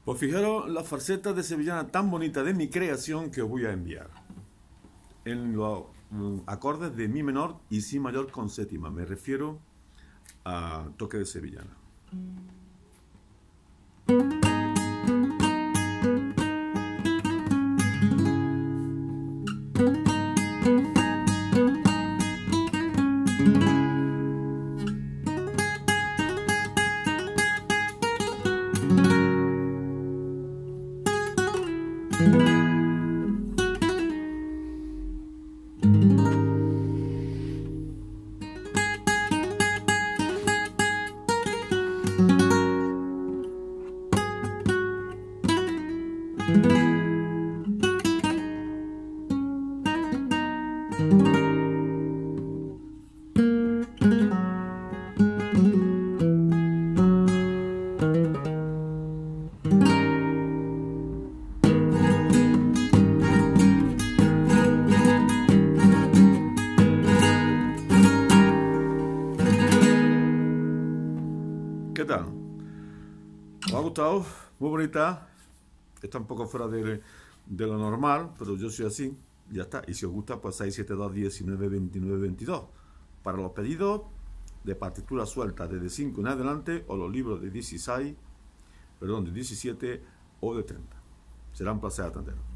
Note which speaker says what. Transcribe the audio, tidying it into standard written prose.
Speaker 1: Pues fijaros la falseta de sevillana tan bonita de mi creación que os voy a enviar. En los acordes de mi menor y si mayor con séptima. Me refiero a toque de sevillana. ¿Qué tal? ¿Os ha gustado? Muy bonita. Está un poco fuera de lo normal, pero yo soy así. Ya está. Y si os gusta, pues 672 19 29 22. Para los pedidos de partituras sueltas desde 5 en adelante, o los libros de 16, perdón, de 17 o de 30. Será un placer atenderos.